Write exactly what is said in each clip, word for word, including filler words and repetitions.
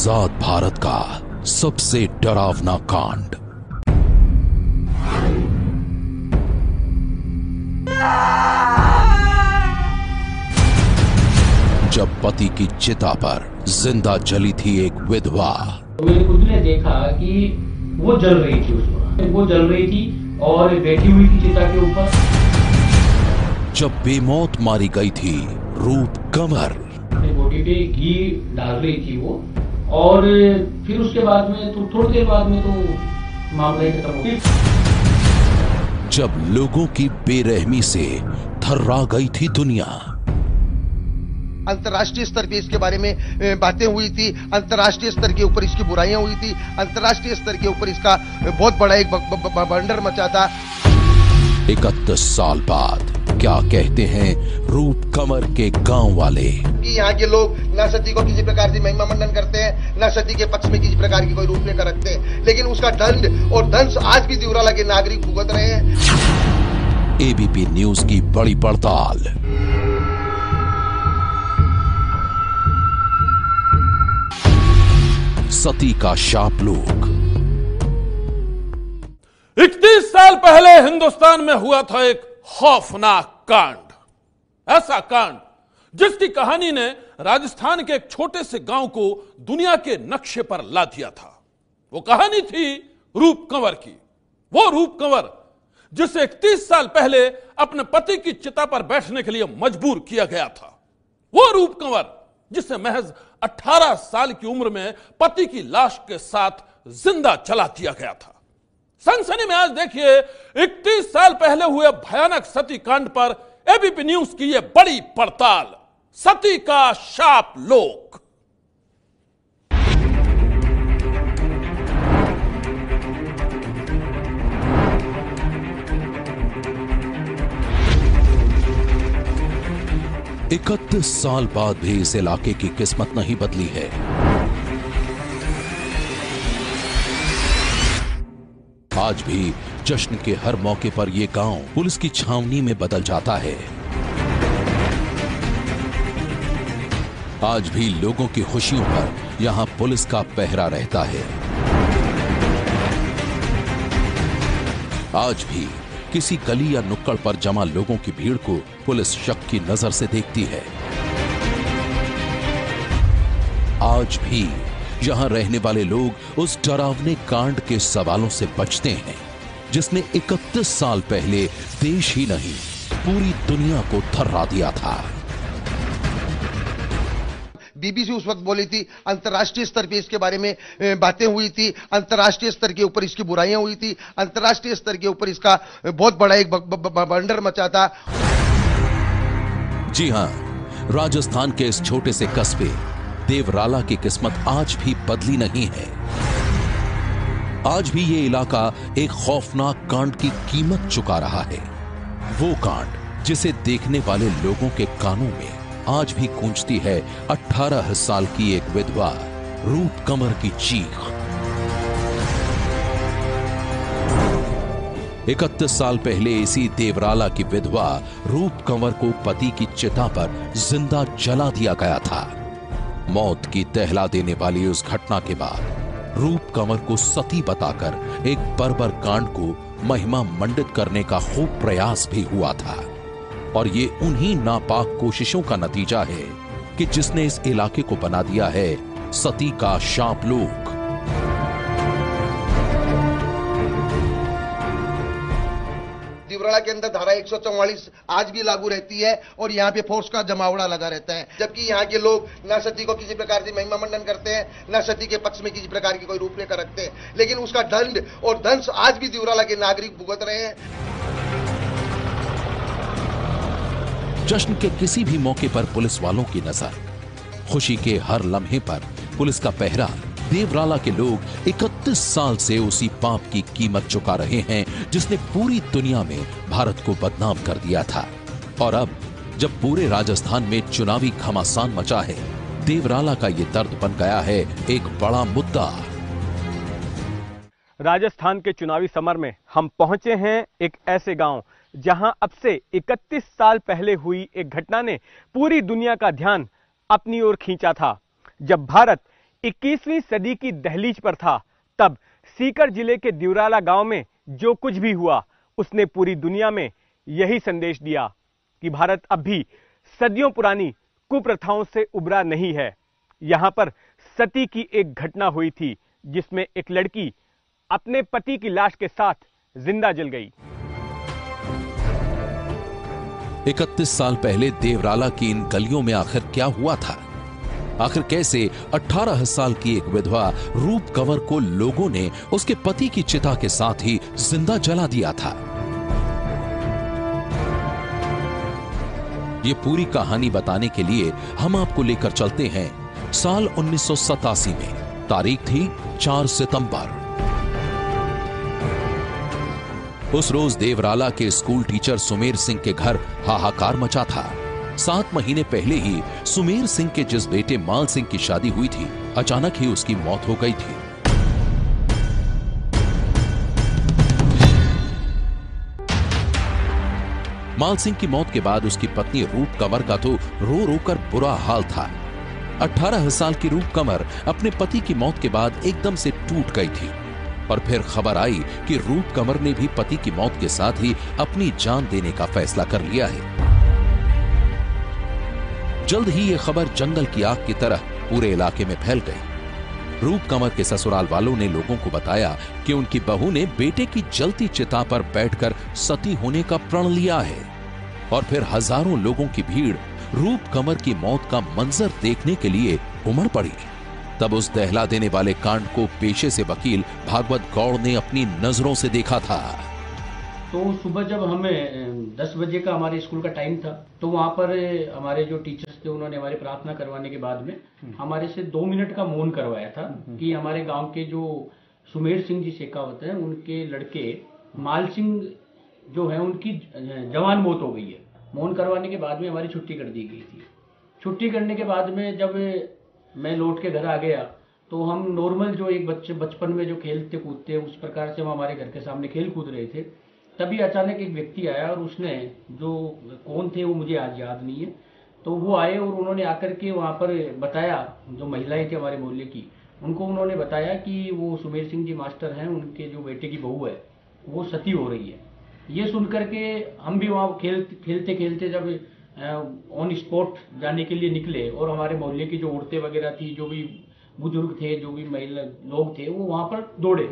आजाद भारत का सबसे डरावना कांड। जब पति की चिता पर जिंदा जली थी एक विधवा। तो मेरे खुद ने देखा कि वो जल रही थी, उस वक्त वो जल रही थी और बैठी हुई थी चिता के ऊपर। जब बेमौत मारी गई थी रूप कंवर। बॉडी पे घी डाल रही थी वो, और फिर उसके बाद में तो थोड़ी देर बाद में तो मामला ही खत्म हो गया। जब लोगों की बेरहमी से थर्रा गई थी दुनिया। अंतर्राष्ट्रीय स्तर पे इसके बारे में बातें हुई थी, अंतर्राष्ट्रीय स्तर के ऊपर इसकी बुराइयां हुई थी, अंतर्राष्ट्रीय स्तर के ऊपर इसका बहुत बड़ा एक बवंडर मचा था। इकतीस साल बाद क्या कहते हैं रूप कंवर के गांव वाले? कि यहाँ के लोग न सती को किसी प्रकार से महिमा मंडन करते हैं, न सती के पक्ष में किसी प्रकार की कोई रूपरेखा रखते हैं, लेकिन उसका दंड और दंश आज भी देवराला के नागरिक भुगत रहे हैं। एबीपी न्यूज की बड़ी पड़ताल। सती का शापलोक। इकतीस साल पहले हिंदुस्तान में हुआ था एक खौफनाक कांड। ऐसा कांड जिसकी कहानी ने राजस्थान के एक छोटे से गांव को दुनिया के नक्शे पर ला दिया था। वो कहानी थी रूप कंवर की। वो रूप कंवर जिसे इकतीस साल पहले अपने पति की चिता पर बैठने के लिए मजबूर किया गया था। वो रूप कंवर जिसे महज अठारह साल की उम्र में पति की लाश के साथ जिंदा जला दिया गया था। सनसनी में आज देखिए इकतीस साल पहले हुए भयानक सती कांड पर एबीपी न्यूज की यह बड़ी पड़ताल। सती का शाप लोक। इकतीस साल बाद भी इस इलाके की किस्मत नहीं बदली है। आज भी जश्न के हर मौके पर यह गांव पुलिस की छावनी में बदल जाता है। आज भी लोगों की खुशियों पर यहां पुलिस का पहरा रहता है। आज भी किसी गली या नुक्कड़ पर जमा लोगों की भीड़ को पुलिस शक की नजर से देखती है। आज भी यहां रहने वाले लोग उस डरावने कांड के सवालों से बचते हैं जिसने इकतीस साल पहले देश ही नहीं पूरी दुनिया को थर्रा दिया था। बीबीसी उस वक्त बोली थी, अंतर्राष्ट्रीय स्तर पे इसके बारे में बातें हुई थी, अंतर्राष्ट्रीय स्तर के ऊपर इसकी बुराइयां हुई थी, अंतर्राष्ट्रीय स्तर के ऊपर इसका बहुत बड़ा एक बवंडर मचा था। जी हां, राजस्थान के इस छोटे से कस्बे देवराला की किस्मत आज भी बदली नहीं है। आज भी ये इलाका एक खौफनाक कांड की कीमत चुका रहा है। वो कांड जिसे देखने वाले लोगों के कानों में आज भी गूंजती है अठारह साल की एक विधवा रूप कंवर की चीख। इकतीस साल पहले इसी देवराला की विधवा रूप कंवर को पति की चिता पर जिंदा जला दिया गया था। मौत की दहला देने वाली उस घटना के बाद रूप कंवर को सती बताकर एक बर्बर कांड को महिमा मंडित करने का खूब प्रयास भी हुआ था। और ये उन्हीं नापाक कोशिशों का नतीजा है कि जिसने इस इलाके को बना दिया है सती का शाप लोक। देवराला के अंदर धारा एक सौ चौवालीस आज भी लागू रहती है और यहाँ पे फोर्स का जमावड़ा लगा रहता है, जबकि यहाँ के लोग न सती को किसी प्रकार से महिमा मंडन करते हैं, न सती के पक्ष में किसी प्रकार की कोई रूपरेखा रखते हैं, लेकिन उसका दंड और दंश आज भी देवराला के नागरिक भुगत रहे हैं। जश्न के किसी भी मौके पर पुलिस वालों की नजर, खुशी के हर लम्हे पर पुलिस का पहरा। देवराला के लोग इकतीस साल से उसी पाप की कीमत चुका रहे हैं जिसने पूरी दुनिया में भारत को बदनाम कर दिया था। और अब जब पूरे राजस्थान में चुनावी घमासान मचा है, देवराला का ये दर्द बन गया है एक बड़ा मुद्दा। राजस्थान के चुनावी समर में हम पहुंचे हैं एक ऐसे गांव जहां अब से इकतीस साल पहले हुई एक घटना ने पूरी दुनिया का ध्यान अपनी ओर खींचा था, जब भारत इक्कीसवीं सदी की दहलीज पर था, तब सीकर जिले के दिवराला गांव में जो कुछ भी हुआ उसने पूरी दुनिया में यही संदेश दिया कि भारत अब भी सदियों पुरानी कुप्रथाओं से उबरा नहीं है। यहां पर सती की एक घटना हुई थी जिसमें एक लड़की अपने पति की लाश के साथ जिंदा जल गई। इकतीस साल पहले देवराला की इन गलियों में आखिर क्या हुआ था? आखिर कैसे अठारह साल की एक विधवा रूप कंवर को लोगों ने उसके पति की चिता के साथ ही जिंदा जला दिया था? ये पूरी कहानी बताने के लिए हम आपको लेकर चलते हैं साल उन्नीस सौ सतासी में। तारीख थी चार सितंबर। उस रोज देवराला के स्कूल टीचर सुमेर सिंह के घर हाहाकार मचा था। सात महीने पहले ही सुमेर सिंह के जिस बेटे माल सिंह की शादी हुई थी, अचानक ही उसकी मौत हो गई थी। माल सिंह की मौत के बाद उसकी पत्नी रूप कंवर का तो रो रो कर बुरा हाल था। अठारह साल की रूप कंवर अपने पति की मौत के बाद एकदम से टूट गई थी और फिर खबर आई कि रूप कंवर ने भी पति की मौत के साथ ही अपनी जान देने का फैसला कर लिया है। जल्द ही यह खबर जंगल की आग की तरह पूरे इलाके में फैल गई। रूप कंवर के ससुराल वालों ने लोगों को बताया कि उनकी बहू ने बेटे की जलती चिता पर बैठकर सती होने का प्रण लिया है और फिर हजारों लोगों की भीड़ रूप कंवर की मौत का मंजर देखने के लिए उमड़ पड़ी। तब उस दहला देने वाले कांड को पेशे से वकील भागवत गौड़ ने अपनी नजरों से देखा था। तो सुबह जब हमें दस बजे का हमारे स्कूल का टाइम था, तो वहाँ पर हमारे जो टीचर्स थे उन्होंने हमारी प्रार्थना करवाने के बाद में हमारे से दो मिनट का मौन करवाया था कि हमारे गांव के जो सुमेर सिंह जी शेखावत हैं, उनके लड़के माल सिंह जो है उनकी जवान मौत हो गई है। मौन करवाने के बाद में हमारी छुट्टी कर दी गई थी। छुट्टी करने के बाद में जब मैं लौट के घर आ गया तो हम नॉर्मल जो एक बच्चे बचपन में जो खेलते कूदते उस प्रकार से हम हमारे घर के सामने खेल कूद रहे थे। तभी अचानक एक व्यक्ति आया और उसने, जो कौन थे वो मुझे आज याद नहीं है, तो वो आए और उन्होंने आकर के वहाँ पर बताया, जो महिलाएं थी हमारे मोहल्ले की, उनको उन्होंने बताया कि वो सुमेर सिंह जी मास्टर हैं, उनके जो बेटे की बहू है वो सती हो रही है। ये सुनकर के हम भी वहाँ खेल खेलते खेलते जब ऑन स्पॉट जाने के लिए निकले और हमारे मोहल्ले की जो औरतें वगैरह थी, जो भी बुजुर्ग थे, जो भी महिला लोग थे, वो वहां पर दौड़े।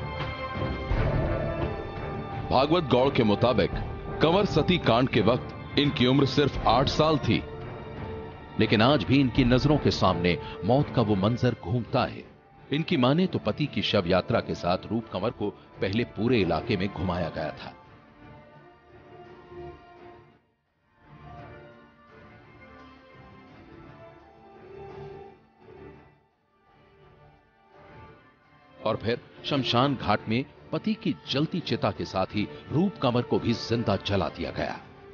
भागवत गौड़ के मुताबिक कंवर सती कांड के वक्त इनकी उम्र सिर्फ आठ साल थी, लेकिन आज भी इनकी नजरों के सामने मौत का वो मंजर घूमता है। इनकी माने तो पति की शव यात्रा के साथ रूप कंवर को पहले पूरे इलाके में घुमाया गया था। और फिर शमशान घाट में पति की जलती चिता के साथ ही रूप कंवर को भी जिंदा जला दिया गया।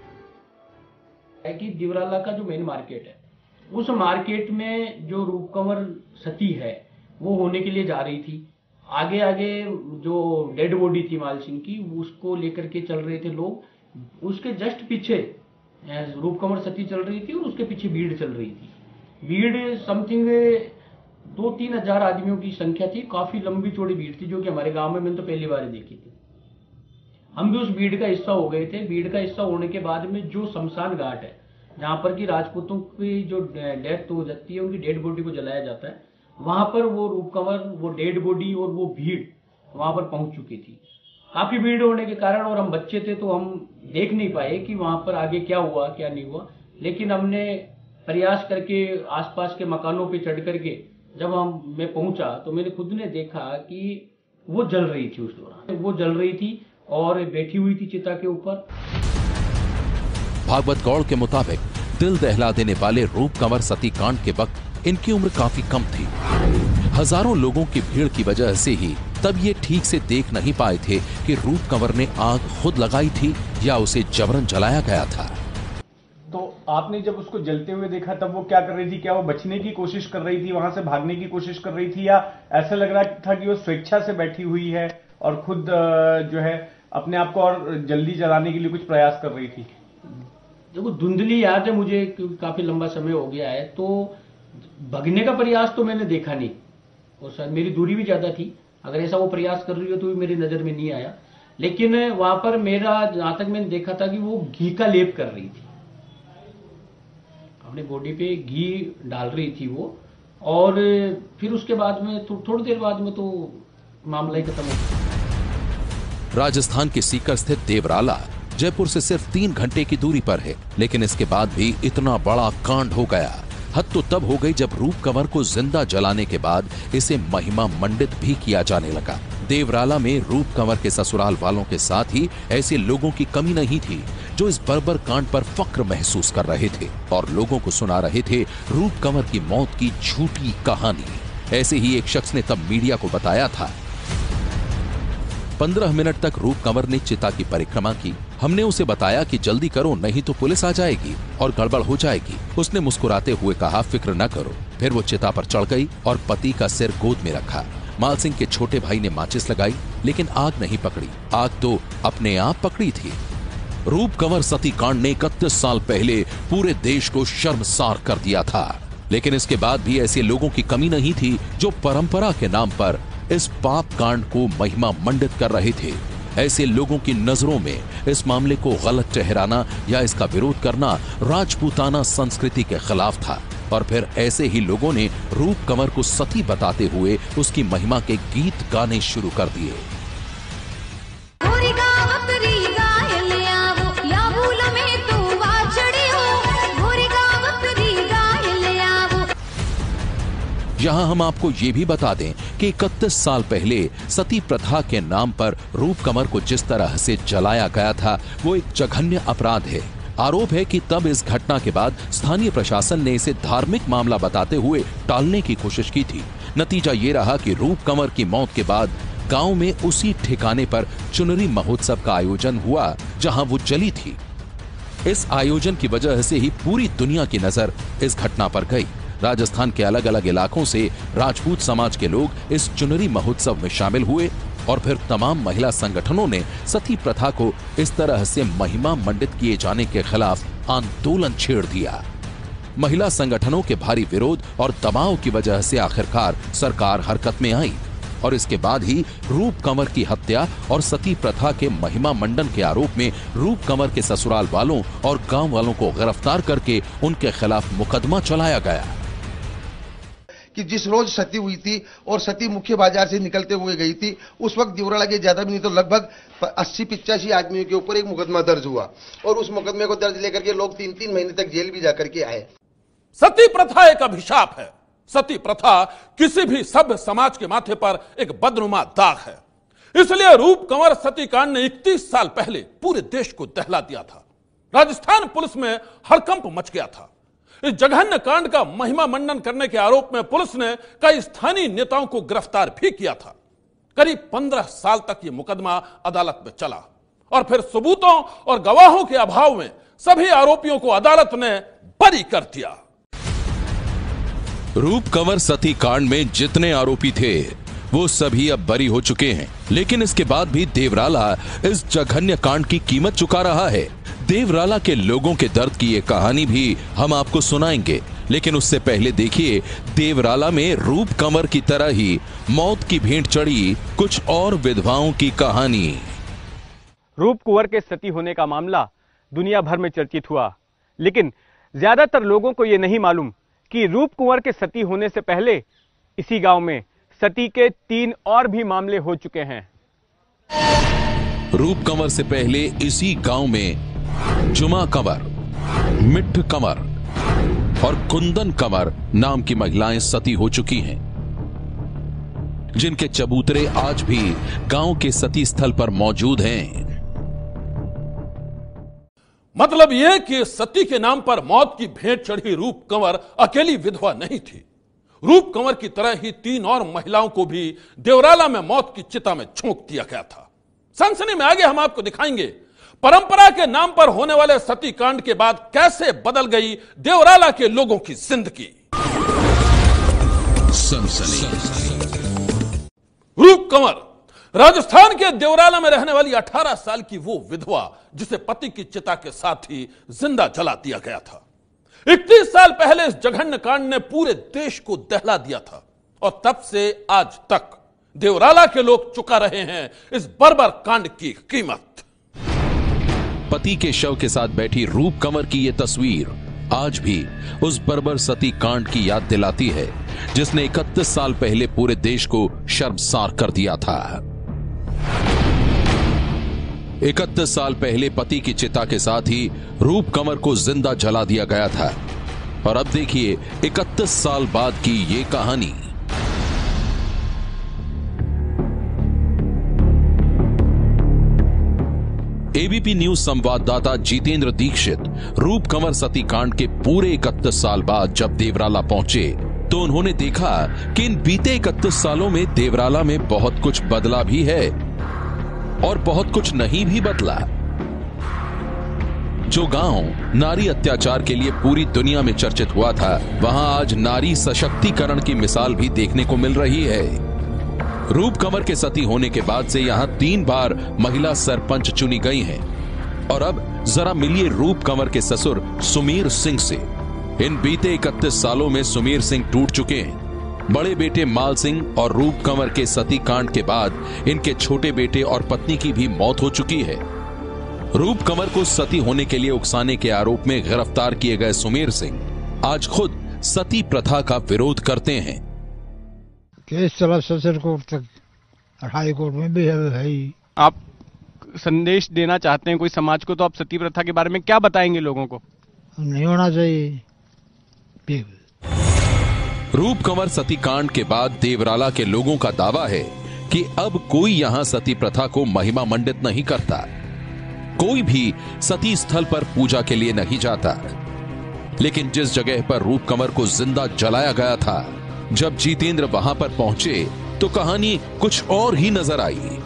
कि दिवराला का जो मेन मार्केट है, उस मार्केट में जो रूप कंवर सती है वो होने के लिए जा रही थी। आगे आगे जो डेड बॉडी थी माल सिंह की, उसको लेकर के चल रहे थे लोग। उसके जस्ट पीछे रूप कंवर सती चल रही थी और उसके पीछे भीड़ चल रही थी। भीड़ समथिंग दो तीन हजार आदमियों की संख्या थी। काफी लंबी चौड़ी भीड़ थी, जो कि हमारे गांव में मैंने तो पहली बार देखी थी। हम भी उस भीड़ का हिस्सा हो गए थे। भीड़ का हिस्सा होने के बाद में जो शमशान घाट है, जहां पर की राजपूतों की जो डेथ हो जाती है, उनकी डेड बॉडी को जलाया जाता है, वहां पर वो रूप कंवर, वो डेड बॉडी और वो भीड़ वहां पर पहुंच चुकी थी। काफी भीड़ होने के कारण, और हम बच्चे थे तो हम देख नहीं पाए कि वहां पर आगे क्या हुआ क्या नहीं हुआ। लेकिन हमने प्रयास करके आसपास के मकानों पे चढ़ करके जब हम मैं पहुंचा तो मैंने खुद ने देखा कि वो जल रही थी। उस दौरान वो जल रही थी और बैठी हुई थी चिता के ऊपर। भागवत गौड़ के मुताबिक दिल दहला देने वाले रूप कंवर सती कांड के वक्त इनकी उम्र काफी कम थी। हजारों लोगों की भीड़ की वजह से ही तब ये ठीक से देख नहीं पाए थे कि रूप कंवर ने आग खुद लगाई थी या उसे जबरन जलाया गया था। तो आपने जब उसको जलते हुए देखा तब वो क्या कर रही थी? क्या वो बचने की कोशिश कर रही थी, वहां से भागने की कोशिश कर रही थी, या ऐसा लग रहा था कि वो स्वेच्छा से बैठी हुई है और खुद जो है अपने आप को और जल्दी जलाने के लिए कुछ प्रयास कर रही थी? देखो, धुंधली याद है मुझे, काफी लंबा समय हो गया है, तो भगने का प्रयास तो मैंने देखा नहीं। और शायद मेरी दूरी भी ज्यादा थी, अगर ऐसा वो प्रयास कर रही हो तो भी मेरी नजर में नहीं आया। लेकिन वहां पर मेरा जहां तक मैंने देखा था कि वो घी का लेप कर रही थी, अपने बॉडी पे घी डाल रही थी वो, और फिर उसके बाद में तो थोड़ी देर बाद में तो मामला ही खत्म हो गया। राजस्थान के सीकर स्थित देवराला जयपुर से सिर्फ तीन घंटे की दूरी पर है, लेकिन इसके बाद भी इतना बड़ा कांड हो गया। हद तो तब हो गई जब रूप कंवर को जिंदा जलाने के बाद इसे महिमा मंडित भी किया जाने लगा। देवराला में रूप कंवर के ससुराल वालों के साथ ही ऐसे लोगों की कमी नहीं थी जो इस बर्बर कांड पर फक्र महसूस कर रहे थे और लोगों को सुना रहे थे रूप कंवर की मौत की झूठी कहानी। ऐसे ही एक शख्स ने तब मीडिया को बताया था, पंद्रह मिनट तक रूप कंवर ने चिता की परिक्रमा की। हमने उसे बताया कि जल्दी करो नहीं तो पुलिस आ जाएगी और गड़बड़ हो जाएगी। उसने मुस्कुराते हुए कहा, फिक्र न करो। फिर वो चिता पर चढ़ गई और पति का सिर गोद में रखा। माल सिंह के छोटे भाई ने माचिस लगाई, लेकिन आग नहीं पकड़ी। आग तो अपने आप पकड़ी थी। रूप कंवर सती कांड ने इकतीस साल पहले पूरे देश को शर्मसार कर दिया था, लेकिन इसके बाद भी ऐसे लोगों की कमी नहीं थी जो परंपरा के नाम पर इस पाप कांड को महिमा मंडित कर रहे थे। ऐसे लोगों की नजरों में इस मामले को गलत ठहराना या इसका विरोध करना राजपूताना संस्कृति के खिलाफ था। और फिर ऐसे ही लोगों ने रूप कंवर को सती बताते हुए उसकी महिमा के गीत गाने शुरू कर दिए। यहां हम आपको ये भी बता दें कि इकतीस साल पहले सती प्रथा के नाम पर रूप कंवर को जिस तरह से जलाया गया था वो एक जघन्य अपराध है। आरोप है कि तब इस घटना के बाद स्थानीय प्रशासन ने इसे धार्मिक मामला बताते हुए टालने की कोशिश की थी। नतीजा ये रहा कि रूप कंवर की मौत के बाद गांव में उसी ठिकाने पर चुनरी महोत्सव का आयोजन हुआ जहां वो जली थी। इस आयोजन की वजह से ही पूरी दुनिया की नजर इस घटना पर गई। राजस्थान के अलग अलग इलाकों से राजपूत समाज के लोग इस चुनरी महोत्सव में शामिल हुए और फिर तमाम महिला संगठनों ने सती प्रथा को इस तरह से महिमा मंडित किए जाने के खिलाफ आंदोलन छेड़ दिया। महिला संगठनों के भारी विरोध और दबाव की वजह से आखिरकार सरकार हरकत में आई और इसके बाद ही रूप कंवर की हत्या और सती प्रथा के महिमा मंडन के आरोप में रूप कंवर के ससुराल वालों और गांव वालों को गिरफ्तार करके उनके खिलाफ मुकदमा चलाया गया। कि जिस रोज सती हुई थी और सती मुख्य बाजार से निकलते हुए गई थी, उस वक्त देवराला के ज्यादा भी नहीं तो लगभग अस्सी पिचासी आदमियों के ऊपर एक मुकदमा दर्ज हुआ और उस मुकदमे को दर्ज लेकर के लोग तीन तीन महीने तक जेल भी जाकर के आए। सती प्रथा एक अभिशाप है। सती प्रथा किसी भी सभ्य समाज के माथे पर एक बदनुमा दाग है। इसलिए रूप कंवर सती कांड ने इकतीस साल पहले पूरे देश को दहला दिया था। राजस्थान पुलिस में हड़कंप मच गया था। इस जघन्य कांड का महिमा मंडन करने के आरोप में पुलिस ने कई स्थानीय नेताओं को गिरफ्तार भी किया था। करीब पंद्रह साल तक यह मुकदमा अदालत में चला और फिर सबूतों और गवाहों के अभाव में सभी आरोपियों को अदालत ने बरी कर दिया। रूप कंवर सती कांड में जितने आरोपी थे वो सभी अब बरी हो चुके हैं, लेकिन इसके बाद भी देवराला इस जघन्य कांड की कीमत चुका रहा है। देवराला के लोगों के दर्द की ये कहानी भी हम आपको सुनाएंगे, लेकिन उससे पहले देखिए देवराला में रूप कंवर की तरह ही मौत की भेंट चढ़ी कुछ और विधवाओं की कहानी। रूप कुंवर के सती होने का मामला दुनिया भर में चर्चित हुआ, लेकिन ज्यादातर लोगों को यह नहीं मालूम कि रूप कुंवर के सती होने से पहले इसी गांव में सती के तीन और भी मामले हो चुके हैं। रूप कंवर से पहले इसी गांव में जुमा कंवर, मिठ कंवर और कुंदन कंवर नाम की महिलाएं सती हो चुकी हैं, जिनके चबूतरे आज भी गांव के सती स्थल पर मौजूद हैं। मतलब यह कि सती के नाम पर मौत की भेंट चढ़ी रूप कंवर अकेली विधवा नहीं थी। रूप कंवर की तरह ही तीन और महिलाओं को भी देवराला में मौत की चिता में झोंक दिया गया था। सनसनी में आगे हम आपको दिखाएंगे परंपरा के नाम पर होने वाले सती कांड के बाद कैसे बदल गई देवराला के लोगों की जिंदगी। रूप कंवर राजस्थान के देवराला में रहने वाली अठारह साल की वो विधवा जिसे पति की चिता के साथ ही जिंदा जला दिया गया था। इकतीस साल पहले इस जघन्य कांड ने पूरे देश को दहला दिया था। और तब से आज तक देवराला के लोग चुका रहे हैं इस बर्बर कांड की कीमत। पति के शव के साथ बैठी रूप कंवर की यह तस्वीर आज भी उस बर्बर सती कांड की याद दिलाती है जिसने इकतीस साल पहले पूरे देश को शर्मसार कर दिया था। इकतीस साल पहले पति की चिता के साथ ही रूप कंवर को जिंदा जला दिया गया था और अब देखिए इकतीस साल बाद की ये कहानी। एबीपी न्यूज संवाददाता जितेंद्र दीक्षित रूप कंवर सती कांड के पूरे इकतीस साल बाद जब देवराला पहुंचे तो उन्होंने देखा कि इन बीते इकतीस सालों में देवराला में बहुत कुछ बदला भी है और बहुत कुछ नहीं भी बदला। जो गांव नारी अत्याचार के लिए पूरी दुनिया में चर्चित हुआ था, वहां आज नारी सशक्तिकरण की मिसाल भी देखने को मिल रही है। रूप कंवर के सती होने के बाद से यहां तीन बार महिला सरपंच चुनी गई हैं और अब जरा मिलिए रूप कंवर के ससुर सुमीर सिंह से। इन बीते इकतीस सालों में सुमीर सिंह टूट चुके हैं। बड़े बेटे माल सिंह और रूप कंवर के सती कांड के बाद इनके छोटे बेटे और पत्नी की भी मौत हो चुकी है। रूप कंवर को सती होने के लिए उकसाने के आरोप में गिरफ्तार किए गए सुमीर सिंह आज खुद सती प्रथा का विरोध करते हैं। केस चला सेशन कोर्ट तक, हाई कोर्ट में भी है भाई। आप संदेश देना चाहते हैं कोई समाज को, तो आप सती प्रथा के बारे में क्या बताएंगे लोगों को? नहीं होना चाहिए। रूप कंवर सती कांड के बाद देवराला के लोगों का दावा है कि अब कोई यहां सती प्रथा को महिमा मंडित नहीं करता, कोई भी सती स्थल पर पूजा के लिए नहीं जाता। लेकिन जिस जगह पर रूप कंवर को जिंदा जलाया गया था, जब जितेंद्र वहां पर पहुंचे तो कहानी कुछ और ही नजर आई।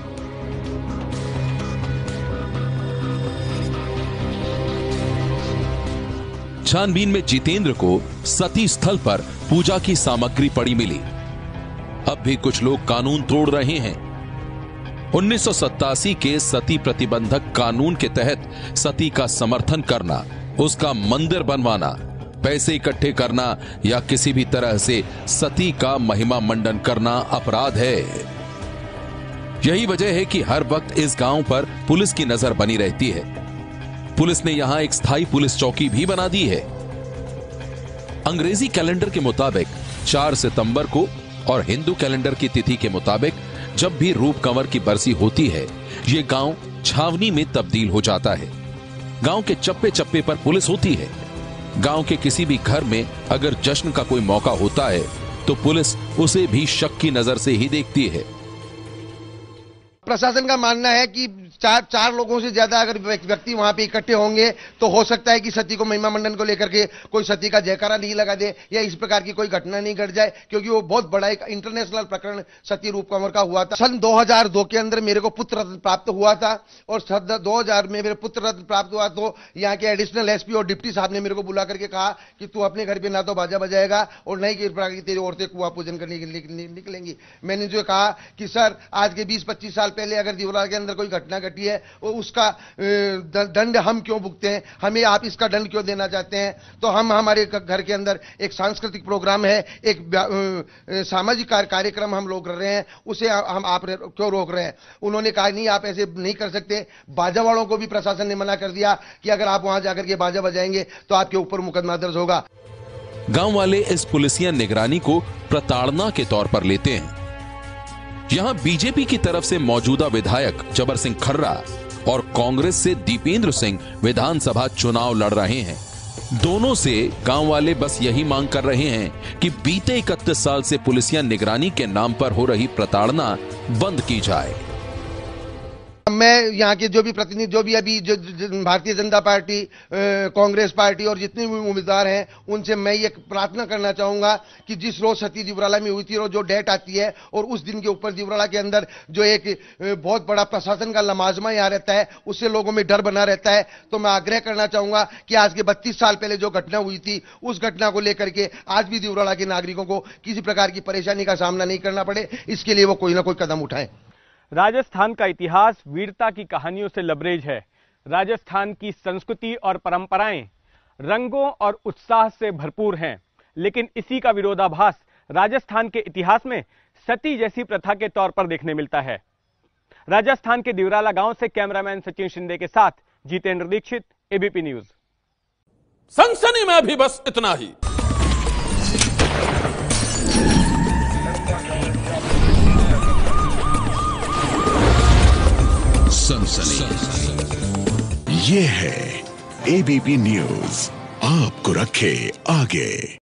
छानबीन में जितेंद्र को सती स्थल पर पूजा की सामग्री पड़ी मिली। अब भी कुछ लोग कानून तोड़ रहे हैं। उन्नीस सौ सत्तासी के सती प्रतिबंधक कानून के तहत सती का समर्थन करना, उसका मंदिर बनवाना, पैसे इकट्ठे करना या किसी भी तरह से सती का महिमा मंडन करना अपराध है। यही वजह है कि हर वक्त इस गांव पर पुलिस की नजर बनी रहती है। पुलिस ने यहां एक स्थायी पुलिस चौकी भी बना दी है। अंग्रेजी कैलेंडर के मुताबिक चार सितंबर को और हिंदू कैलेंडर की तिथि के मुताबिक जब भी रूप कंवर की बरसी होती है, यह गांव छावनी में तब्दील हो जाता है। गांव के चप्पे चप्पे पर पुलिस होती है। गांव के किसी भी घर में अगर जश्न का कोई मौका होता है तो पुलिस उसे भी शक की नजर से ही देखती है। प्रशासन का मानना है कि चार चार लोगों से ज्यादा अगर व्यक्ति वहां पे इकट्ठे होंगे तो हो सकता है कि सती को महिमा मंडन को लेकर के कोई सती का जयकारा नहीं लगा दे या इस प्रकार की कोई घटना नहीं घट जाए, क्योंकि वो बहुत बड़ा एक इंटरनेशनल प्रकरण सती रूप कंवर का हुआ था। सन दो हज़ार दो के अंदर मेरे को पुत्र रत्न प्राप्त हुआ था और सन दो हज़ार में मेरे पुत्र रत्न प्राप्त हुआ तो यहाँ के एडिशनल एसपी और डिप्टी साहब ने मेरे को बुला करके कहा कि तू अपने घर पे ना तो बाजा बजाएगा और नहीं कि प्रकार की तेरी औरतें कुआं पूजन करने के लिए निकलेंगी। मैंने जो कहा कि सर आज के बीस पच्चीस साल पहले अगर देवराला के अंदर कोई घटना घटी है उसका दंड हम क्यों भुगते हैं, हमें आप इसका दंड क्यों देना चाहते हैं? तो हम हमारे घर के अंदर एक सांस्कृतिक प्रोग्राम है, एक सामाजिक कार्यक्रम हम लोग कर रहे हैं, उसे हम आप क्यों रोक रहे हैं? उन्होंने कहा नहीं आप ऐसे नहीं कर सकते। बाजा वालों को भी प्रशासन ने मना कर दिया कि अगर आप वहां जाकर के बाजा बजाएंगे तो आपके ऊपर मुकदमा दर्ज होगा। गांव वाले इस पुलिसिया निगरानी को प्रताड़ना के तौर पर लेते हैं। यहां बीजेपी की तरफ से मौजूदा विधायक जबर सिंह खर्रा और कांग्रेस से दीपेंद्र सिंह विधानसभा चुनाव लड़ रहे हैं। दोनों से गांव वाले बस यही मांग कर रहे हैं कि बीते इकतीस साल से पुलिसिया निगरानी के नाम पर हो रही प्रताड़ना बंद की जाए। मैं यहाँ के जो भी प्रतिनिधि, जो भी अभी जो, जो भारतीय जनता पार्टी, कांग्रेस पार्टी और जितने भी उम्मीदवार हैं, उनसे मैं ये प्रार्थना करना चाहूंगा कि जिस रोज सती देवराला में हुई थी और जो डेट आती है और उस दिन के ऊपर देवराला के अंदर जो एक बहुत बड़ा प्रशासन का लमाजमा यहाँ रहता है, उससे लोगों में डर बना रहता है। तो मैं आग्रह करना चाहूंगा कि आज के बत्तीस साल पहले जो घटना हुई थी उस घटना को लेकर के आज भी देवराला के नागरिकों को किसी प्रकार की परेशानी का सामना नहीं करना पड़े, इसके लिए वो कोई ना कोई कदम उठाएं। राजस्थान का इतिहास वीरता की कहानियों से लबरेज है। राजस्थान की संस्कृति और परंपराएं रंगों और उत्साह से भरपूर हैं, लेकिन इसी का विरोधाभास राजस्थान के इतिहास में सती जैसी प्रथा के तौर पर देखने मिलता है। राजस्थान के दिवराला गांव से कैमरामैन सचिन शिंदे के साथ जितेंद्र दीक्षित, एबीपी न्यूज। सनसनी में भी बस इतना ही। सनसनी ये है एबीपी न्यूज, आपको रखे आगे।